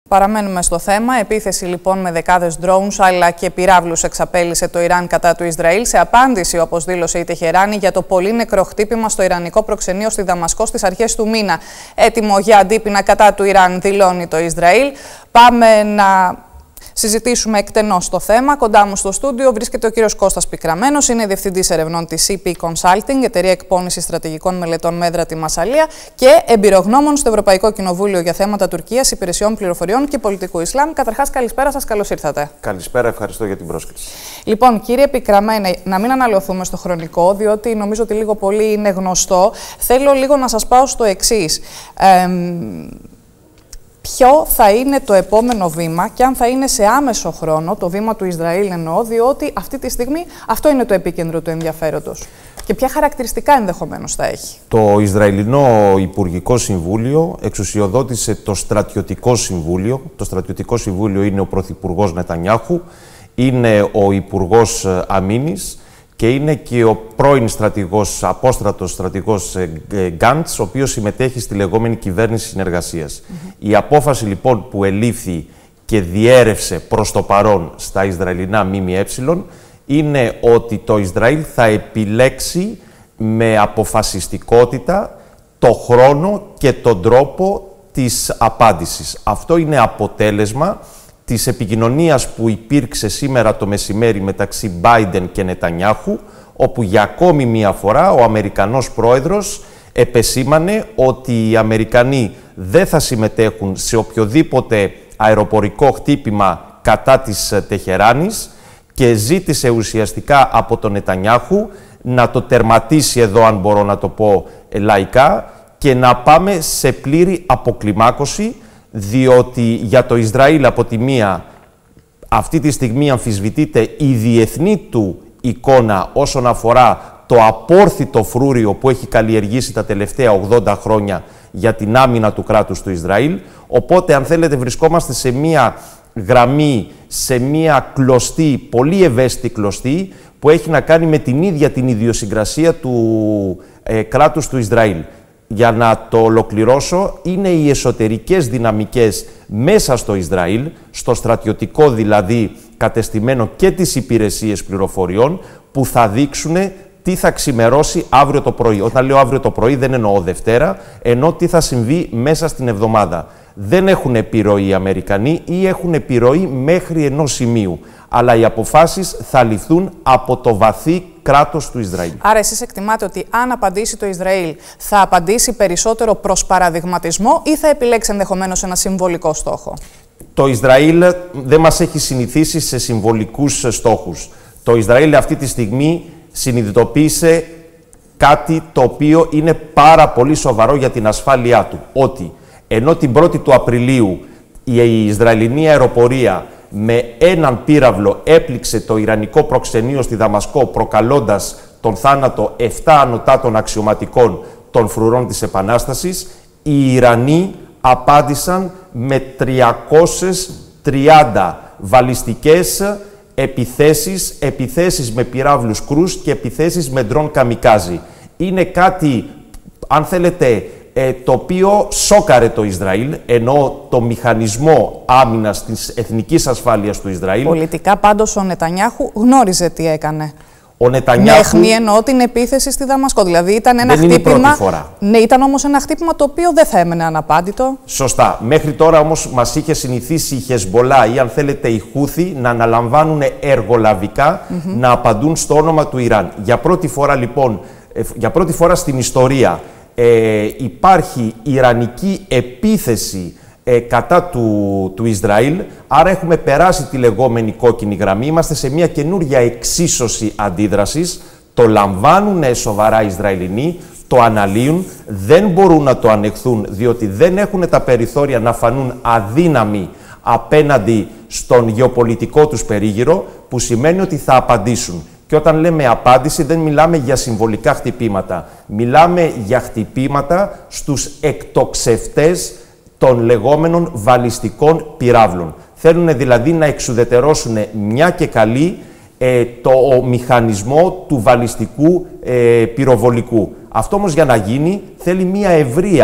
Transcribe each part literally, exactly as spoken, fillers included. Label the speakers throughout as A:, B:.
A: Παραμένουμε στο θέμα. Επίθεση λοιπόν με δεκάδες drones αλλά και πυράβλους εξαπέλυσε το Ιράν κατά του Ισραήλ σε απάντηση, όπως δήλωσε η Τεχεράνη, για το πολύ νεκρό χτύπημα στο ιρανικό προξενείο στη Δαμασκό στις αρχές του μήνα. Έτοιμο για αντίπεινα κατά του Ιράν, δηλώνει το Ισραήλ. Πάμε να συζητήσουμε εκτενώς το θέμα. Κοντά μου στο στούντιο βρίσκεται ο κύριος Κώστας Πικραμένος, είναι διευθυντής ερευνών της σι πι Consulting, εταιρεία εκπώνησης στρατηγικών μελετών με έδρα τη Μασσαλία και εμπειρογνώμων στο Ευρωπαϊκό Κοινοβούλιο για θέματα Τουρκίας, υπηρεσιών πληροφοριών και πολιτικού Ισλάμ. Καταρχάς, καλησπέρα σας, καλώς ήρθατε.
B: Καλησπέρα, ευχαριστώ για την πρόσκληση.
A: Λοιπόν, κύριε Πικραμένε, να μην αναλωθούμε στο χρονικό, διότι νομίζω ότι λίγο πολύ είναι γνωστό. Θέλω λίγο να σας πάω στο εξής. Ε, Ποιο θα είναι το επόμενο βήμα και αν θα είναι σε άμεσο χρόνο, το βήμα του Ισραήλ εννοώ, διότι αυτή τη στιγμή αυτό είναι το επίκεντρο του ενδιαφέροντος. Και ποια χαρακτηριστικά ενδεχομένως θα έχει.
B: Το Ισραηλινό Υπουργικό Συμβούλιο εξουσιοδότησε το Στρατιωτικό Συμβούλιο. Το Στρατιωτικό Συμβούλιο είναι ο Πρωθυπουργός Νετανιάχου, είναι ο Υπουργός Αμήνης και είναι και ο πρώην στρατηγός, απόστρατος στρατηγός Γκάντς, ο οποίος συμμετέχει στη λεγόμενη κυβέρνηση συνεργασίας. Mm-hmm. Η απόφαση λοιπόν που ελήφθη και διέρευσε προς το παρόν στα Ισραηλινά ΜΜΕ είναι ότι το Ισραήλ θα επιλέξει με αποφασιστικότητα το χρόνο και τον τρόπο της απάντησης. Αυτό είναι αποτέλεσμα της επικοινωνίας που υπήρξε σήμερα το μεσημέρι μεταξύ Biden και Νετανιάχου, όπου για ακόμη μία φορά ο Αμερικανός πρόεδρος επεσήμανε ότι οι Αμερικανοί δεν θα συμμετέχουν σε οποιοδήποτε αεροπορικό χτύπημα κατά της Τεχεράνης και ζήτησε ουσιαστικά από τον Νετανιάχου να το τερματίσει εδώ, αν μπορώ να το πω λαϊκά, και να πάμε σε πλήρη αποκλιμάκωση, διότι για το Ισραήλ από τη μία αυτή τη στιγμή αμφισβητείται η διεθνή του εικόνα όσον αφορά το απόρθητο φρούριο που έχει καλλιεργήσει τα τελευταία ογδόντα χρόνια για την άμυνα του κράτους του Ισραήλ. Οπότε, αν θέλετε, βρισκόμαστε σε μία γραμμή, σε μία κλωστή, πολύ ευαίσθητη κλωστή, που έχει να κάνει με την ίδια την ιδιοσυγκρασία του ε, κράτους του Ισραήλ. Για να το ολοκληρώσω, είναι οι εσωτερικές δυναμικές μέσα στο Ισραήλ, στο στρατιωτικό δηλαδή κατεστημένο και τις υπηρεσίες πληροφοριών, που θα δείξουν τι θα ξημερώσει αύριο το πρωί. Όταν λέω αύριο το πρωί δεν εννοώ Δευτέρα, εννοώ τι θα συμβεί μέσα στην εβδομάδα. Δεν έχουν επιρροή οι Αμερικανοί ή έχουν επιρροή μέχρι ενός σημείου. Αλλά οι αποφάσεις θα ληφθούν από το βαθύ κράτος του Ισραήλ.
A: Άρα εσείς εκτιμάτε ότι αν απαντήσει το Ισραήλ θα απαντήσει περισσότερο προς παραδειγματισμό ή θα επιλέξει ενδεχομένως ένα συμβολικό στόχο?
B: Το Ισραήλ δεν μας έχει συνηθίσει σε συμβολικούς στόχους. Το Ισραήλ αυτή τη στιγμή συνειδητοποίησε κάτι το οποίο είναι πάρα πολύ σοβαρό για την ασφάλειά του. Ότι ενώ την πρώτη του Απριλίου η Ισραηλινή αεροπορία με έναν πύραυλο έπληξε το ιρανικό προξενείο στη Δαμασκό, προκαλώντας τον θάνατο επτά ανωτάτων αξιωματικών των φρουρών της Επανάστασης, οι Ιρανοί απάντησαν με τριακόσιες τριάντα βαλιστικές επιθέσεις, επιθέσεις με πυράβλους κρούς και επιθέσεις με ντρόν καμικάζι. Είναι κάτι, αν θέλετε, Ε, το οποίο σόκαρε το Ισραήλ, ενώ το μηχανισμό άμυνας της εθνικής ασφάλειας του Ισραήλ.
A: Πολιτικά πάντως ο Νετανιάχου γνώριζε τι έκανε.
B: Ο Νετανιάχου...
A: Με αιχμή εννοώ την επίθεση στη Δαμασκό. Δηλαδή ήταν ένα
B: δεν
A: χτύπημα.
B: Είναι η πρώτη φορά.
A: Ναι, ήταν όμως ένα χτύπημα το οποίο δεν θα έμενε αναπάντητο.
B: Σωστά. Μέχρι τώρα όμως μας είχε συνηθίσει η Χεσμπολά ή αν θέλετε η Χούθη να αναλαμβάνουν εργολαβικά mm-hmm. να απαντούν στο όνομα του Ιράν. Για πρώτη φορά λοιπόν, για πρώτη φορά στην ιστορία. Ε, υπάρχει ιρανική επίθεση ε, κατά του, του Ισραήλ, άρα έχουμε περάσει τη λεγόμενη κόκκινη γραμμή, είμαστε σε μια καινούργια εξίσωση αντίδρασης, το λαμβάνουν σοβαρά οι Ισραηλινοί, το αναλύουν, δεν μπορούν να το ανεχθούν διότι δεν έχουν τα περιθώρια να φανούν αδύναμοι απέναντι στον γεωπολιτικό τους περίγυρο, που σημαίνει ότι θα απαντήσουν. Και όταν λέμε απάντηση δεν μιλάμε για συμβολικά χτυπήματα. Μιλάμε για χτυπήματα στους εκτοξευτές των λεγόμενων βαλιστικών πυράβλων. Θέλουν δηλαδή να εξουδετερώσουν μια και καλή ε, το μηχανισμό του βαλιστικού ε, πυροβολικού. Αυτό όμως για να γίνει θέλει μια ευρεία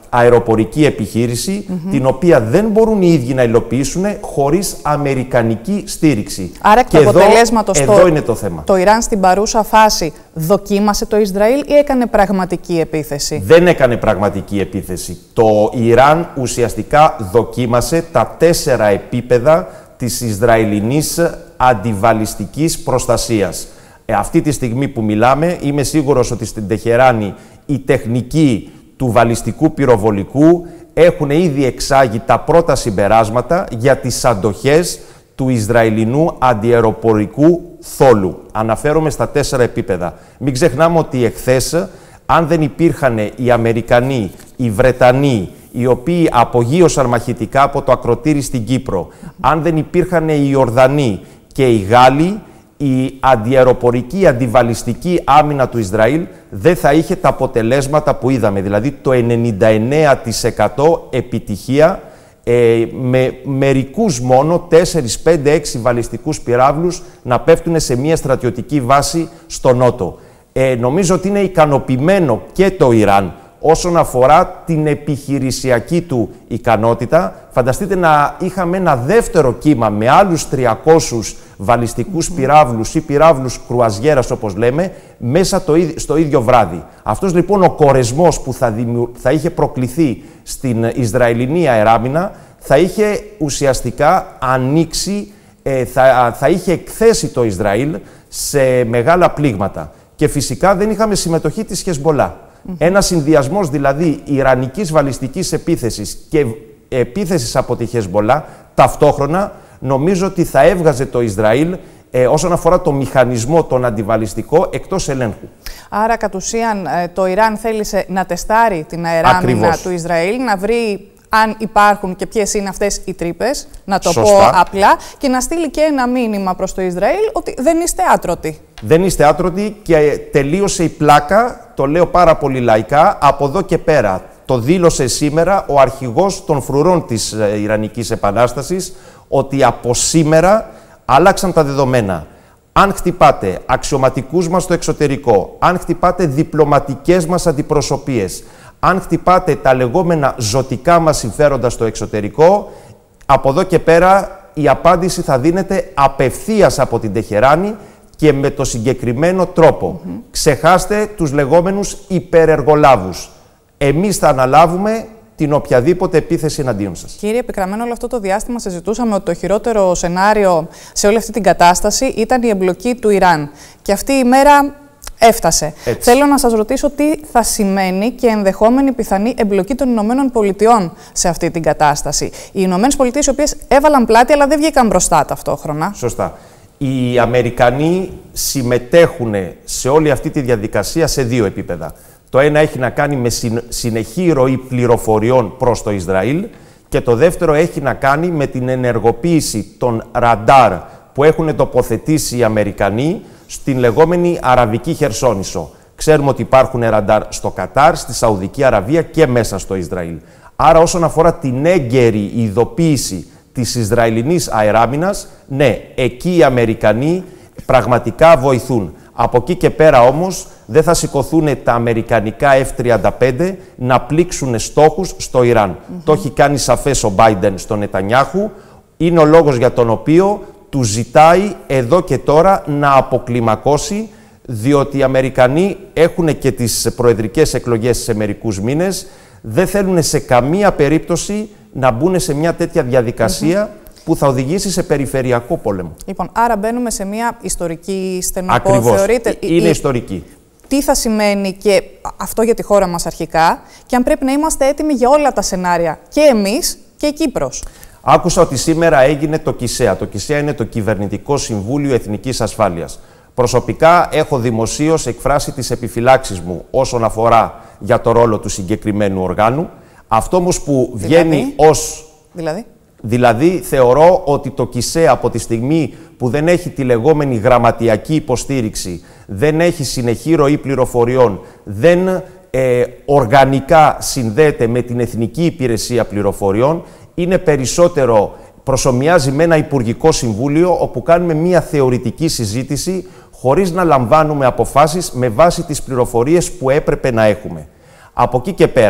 B: αεροπορική επιχείρηση, mm-hmm. την οποία δεν μπορούν οι ίδιοι να υλοποιήσουν χωρίς αμερικανική στήριξη.
A: Άρα, εκ του αποτελέσματος,
B: εδώ, εδώ είναι το θέμα.
A: Το Ιράν στην παρούσα φάση δοκίμασε το Ισραήλ ή έκανε πραγματική επίθεση?
B: Δεν έκανε πραγματική επίθεση. Το Ιράν ουσιαστικά δοκίμασε τα τέσσερα επίπεδα της Ισραηλινής αντιβαλιστικής προστασίας. Ε, αυτή τη στιγμή που μιλάμε, είμαι σίγουρος ότι στην Τεχεράνη οι τεχνικοί του βαλιστικού πυροβολικού έχουν ήδη εξάγει τα πρώτα συμπεράσματα για τις αντοχές του Ισραηλινού αντιαεροπορικού θόλου. Αναφέρομαι στα τέσσερα επίπεδα. Μην ξεχνάμε ότι εχθές, αν δεν υπήρχαν οι Αμερικανοί, οι Βρετανοί, οι οποίοι απογείωσαν μαχητικά από το ακροτήρι στην Κύπρο, αν δεν υπήρχαν οι Ιορδανοί και οι Γάλλοι, η αντιαεροπορική, αντιβαλιστική άμυνα του Ισραήλ δεν θα είχε τα αποτελέσματα που είδαμε. Δηλαδή το ενενήντα εννέα τοις εκατό επιτυχία ε, με μερικούς μόνο τέσσερις, πέντε, έξι βαλιστικούς πυράβλους να πέφτουν σε μια στρατιωτική βάση στο νότο. Ε, νομίζω ότι είναι ικανοποιημένο και το Ιράν όσον αφορά την επιχειρησιακή του ικανότητα. Φανταστείτε να είχαμε ένα δεύτερο κύμα με άλλους τριακόσιους βαλιστικούς mm-hmm. πυράβλους ή πυράβλους κρουαζιέρας, όπως λέμε, μέσα το, στο ίδιο βράδυ. Αυτός λοιπόν ο κορεσμός που θα, δημιου... θα είχε προκληθεί στην Ισραηλινή αεράμινα θα είχε ουσιαστικά ανοίξει, ε, θα, θα είχε εκθέσει το Ισραήλ σε μεγάλα πλήγματα. Και φυσικά δεν είχαμε συμμετοχή της Χεσμολά. Mm-hmm. Ένας συνδυασμός δηλαδή ιρανικής βαλιστικής επίθεσης και επίθεσης από τη Χεσμολά ταυτόχρονα, νομίζω ότι θα έβγαζε το Ισραήλ ε, όσον αφορά το μηχανισμό τον αντιβαλιστικό εκτός ελέγχου.
A: Άρα κατ' ουσίαν ε, το Ιράν θέλησε να τεστάρει την αεράμινα του Ισραήλ, να βρει αν υπάρχουν και ποιες είναι αυτές οι τρύπες, να το
B: Σωστά.
A: πω απλά, και να στείλει και ένα μήνυμα προς το Ισραήλ ότι δεν είστε άτρωτοι.
B: Δεν είστε άτρωτοι και τελείωσε η πλάκα, το λέω πάρα πολύ λαϊκά, από εδώ και πέρα. Το δήλωσε σήμερα ο αρχηγός των φρουρών της ε, Ιρανικής Επανάστασης, ότι από σήμερα άλλαξαν τα δεδομένα. Αν χτυπάτε αξιωματικούς μας στο εξωτερικό, αν χτυπάτε διπλωματικές μας αντιπροσωπείες, αν χτυπάτε τα λεγόμενα ζωτικά μας συμφέροντα στο εξωτερικό, από εδώ και πέρα η απάντηση θα δίνεται απευθείας από την Τεχεράνη και με το συγκεκριμένο τρόπο. Mm-hmm. Ξεχάστε τους λεγόμενους υπερεργολάβους. Εμείς θα αναλάβουμε την οποιαδήποτε επίθεση εναντίον σας.
A: Κύριε Πικραμένο, όλο αυτό το διάστημα συζητούσαμε ότι το χειρότερο σενάριο σε όλη αυτή την κατάσταση ήταν η εμπλοκή του Ιράν. Και αυτή η μέρα έφτασε. Έτσι. Θέλω να σας ρωτήσω τι θα σημαίνει και ενδεχόμενη πιθανή εμπλοκή των Ηνωμένων Πολιτειών σε αυτή την κατάσταση. Οι Ηνωμένες Πολιτείες, οι οποίες έβαλαν πλάτη αλλά δεν βγήκαν μπροστά ταυτόχρονα.
B: Σωστά. Οι Αμερικανοί συμμετέχουν σε όλη αυτή τη διαδικασία σε δύο επίπεδα. Το ένα έχει να κάνει με συνεχή ροή πληροφοριών προς το Ισραήλ και το δεύτερο έχει να κάνει με την ενεργοποίηση των ραντάρ που έχουν τοποθετήσει οι Αμερικανοί στην λεγόμενη Αραβική Χερσόνησο. Ξέρουμε ότι υπάρχουν ραντάρ στο Κατάρ, στη Σαουδική Αραβία και μέσα στο Ισραήλ. Άρα όσον αφορά την έγκαιρη ειδοποίηση της Ισραηλινής αεράμινας, ναι, εκεί οι Αμερικανοί πραγματικά βοηθούν. Από εκεί και πέρα όμως δεν θα σηκωθούν τα αμερικανικά εφ τριάντα πέντε να πλήξουν στόχους στο Ιράν. Mm-hmm. Το έχει κάνει σαφές ο Μπάιντεν στον Νετανιάχου. Είναι ο λόγος για τον οποίο του ζητάει εδώ και τώρα να αποκλιμακώσει, διότι οι Αμερικανοί έχουν και τις προεδρικές εκλογές σε μερικούς μήνες. Δεν θέλουν σε καμία περίπτωση να μπουν σε μια τέτοια διαδικασία mm-hmm. που θα οδηγήσει σε περιφερειακό πόλεμο.
A: Λοιπόν, άρα μπαίνουμε σε μια ιστορική στενοπό.
B: Ακριβώς.
A: Θεωρείτε,
B: είναι
A: η...
B: ιστορική.
A: Τι θα σημαίνει και αυτό για τη χώρα μας αρχικά και αν πρέπει να είμαστε έτοιμοι για όλα τα σενάρια, και εμείς και η Κύπρος.
B: Άκουσα ότι σήμερα έγινε το ΚΙΣΕΑ. Το ΚΙΣΕΑ είναι το Κυβερνητικό Συμβούλιο Εθνικής Ασφάλειας. Προσωπικά έχω δημοσίως εκφράσει τις επιφυλάξεις μου όσον αφορά για το ρόλο του συγκεκριμένου οργάνου. Αυτό όμως που βγαίνει
A: δηλαδή,
B: ως...
A: Δηλαδή...
B: Δηλαδή, θεωρώ ότι το ΚΙΣΕΑ από τη στιγμή που δεν έχει τη λεγόμενη γραμματιακή υποστήριξη, δεν έχει συνεχή ροή πληροφοριών, δεν ε, οργανικά συνδέεται με την Εθνική Υπηρεσία Πληροφοριών, είναι περισσότερο, προσομοιάζει με ένα Υπουργικό Συμβούλιο, όπου κάνουμε μία θεωρητική συζήτηση, χωρίς να λαμβάνουμε αποφάσεις με βάση τις πληροφορίες που έπρεπε να έχουμε. Από εκεί και πέρα,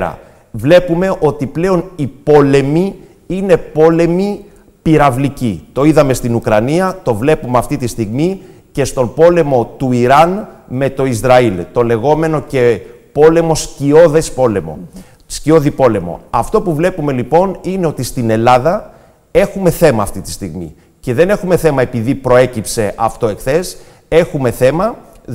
B: βλέπουμε ότι πλέον οι πόλεμοι είναι πόλεμοι πυραυλικοί. Το είδαμε στην Ουκρανία, το βλέπουμε αυτή τη στιγμή και στον πόλεμο του Ιράν με το Ισραήλ. Το λεγόμενο και πόλεμο σκιώδες πόλεμο. Σκιώδη πόλεμο. Αυτό που βλέπουμε λοιπόν είναι ότι στην Ελλάδα έχουμε θέμα αυτή τη στιγμή. Και δεν έχουμε θέμα επειδή προέκυψε αυτό εχθές. Έχουμε θέμα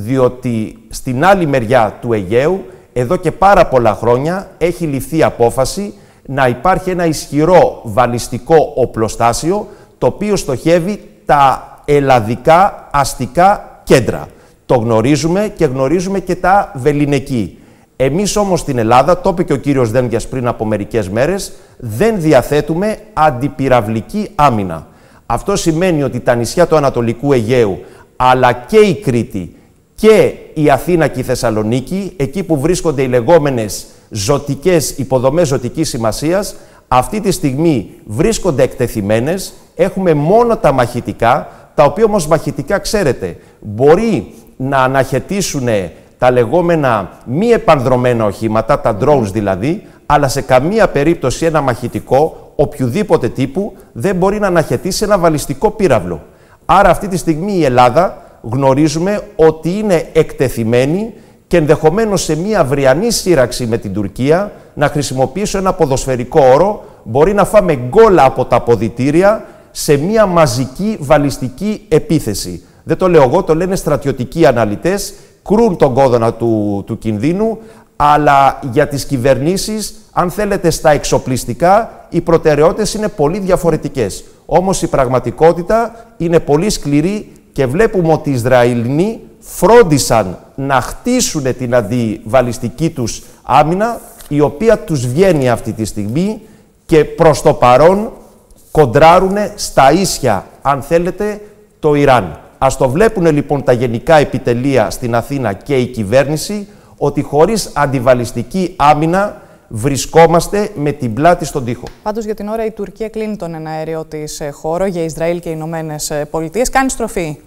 B: διότι στην άλλη μεριά του Αιγαίου εδώ και πάρα πολλά χρόνια έχει ληφθεί απόφαση να υπάρχει ένα ισχυρό βαλιστικό οπλοστάσιο το οποίο στοχεύει τα ελλαδικά αστικά κέντρα. Το γνωρίζουμε και γνωρίζουμε και τα βεληνική. Εμείς όμως στην Ελλάδα, το είπε και ο κύριος Δένδιας πριν από μερικές μέρες, δεν διαθέτουμε αντιπυραυλική άμυνα. Αυτό σημαίνει ότι τα νησιά του Ανατολικού Αιγαίου, αλλά και η Κρήτη και η Αθήνα και η Θεσσαλονίκη, εκεί που βρίσκονται οι λεγόμενες ζωτικές υποδομές ζωτικής σημασίας, αυτή τη στιγμή βρίσκονται εκτεθειμένες. Έχουμε μόνο τα μαχητικά, τα οποία όμως μαχητικά, ξέρετε, μπορεί να αναχαιτήσουν τα λεγόμενα μη επανδρομένα οχήματα, τα drones δηλαδή, αλλά σε καμία περίπτωση ένα μαχητικό, οποιοδήποτε τύπου, δεν μπορεί να αναχαιτήσει ένα βαλιστικό πύραυλο. Άρα αυτή τη στιγμή η Ελλάδα γνωρίζουμε ότι είναι εκτεθειμένη και ενδεχομένως σε μια αυριανή σύραξη με την Τουρκία, να χρησιμοποιήσω ένα ποδοσφαιρικό όρο, μπορεί να φάμε γκόλα από τα αποδυτήρια σε μια μαζική βαλιστική επίθεση. Δεν το λέω εγώ, το λένε στρατιωτικοί αναλυτές, κρούν τον κόδωνα του, του κινδύνου, αλλά για τις κυβερνήσεις, αν θέλετε στα εξοπλιστικά, οι προτεραιότητες είναι πολύ διαφορετικές. Όμως η πραγματικότητα είναι πολύ σκληρή και βλέπουμε ότι οι Ισραηλινοί φρόντισαν να χτίσουν την αντιβαλιστική τους άμυνα, η οποία τους βγαίνει αυτή τη στιγμή και προς το παρόν κοντράρουν στα ίσια, αν θέλετε, το Ιράν. Ας το βλέπουν λοιπόν τα γενικά επιτελεία στην Αθήνα και η κυβέρνηση, ότι χωρίς αντιβαλιστική άμυνα βρισκόμαστε με την πλάτη στον τοίχο.
A: Πάντως για την ώρα η Τουρκία κλείνει τον εναέριο της χώρο για Ισραήλ και οι Ηνωμένες Πολιτείες. Κάνει στροφή.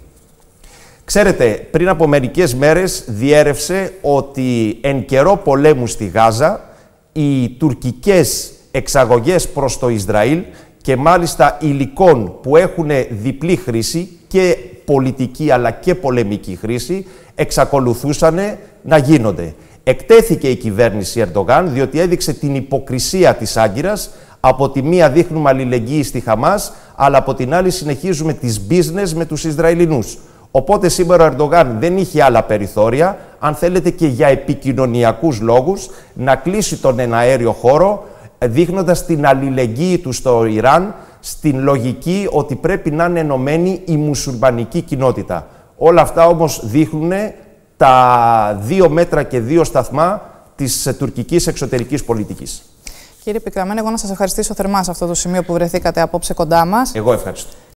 B: Ξέρετε, πριν από μερικές μέρες διέρευσε ότι εν καιρό πολέμου στη Γάζα οι τουρκικές εξαγωγές προς το Ισραήλ και μάλιστα υλικών που έχουν διπλή χρήση και πολιτική αλλά και πολεμική χρήση εξακολουθούσαν να γίνονται. Εκτέθηκε η κυβέρνηση Ερντογάν διότι έδειξε την υποκρισία της Άγκυρας. Από τη μία δείχνουμε αλληλεγγύη στη Χαμάς, αλλά από την άλλη συνεχίζουμε τις business με τους Ισραηλινούς. Οπότε σήμερα ο Ερντογάν δεν είχε άλλα περιθώρια, αν θέλετε και για επικοινωνιακούς λόγους, να κλείσει τον εναέριο χώρο, δείχνοντας την αλληλεγγύη του στο Ιράν, στην λογική ότι πρέπει να είναι ενωμένη η μουσουλμανική κοινότητα. Όλα αυτά όμως δείχνουν τα δύο μέτρα και δύο σταθμά της τουρκικής εξωτερικής πολιτικής.
A: Κύριε Πικραμένη, εγώ να σας ευχαριστήσω θερμά σε αυτό το σημείο που βρεθήκατε απόψε κοντά μας.
B: Εγώ ευχαριστώ.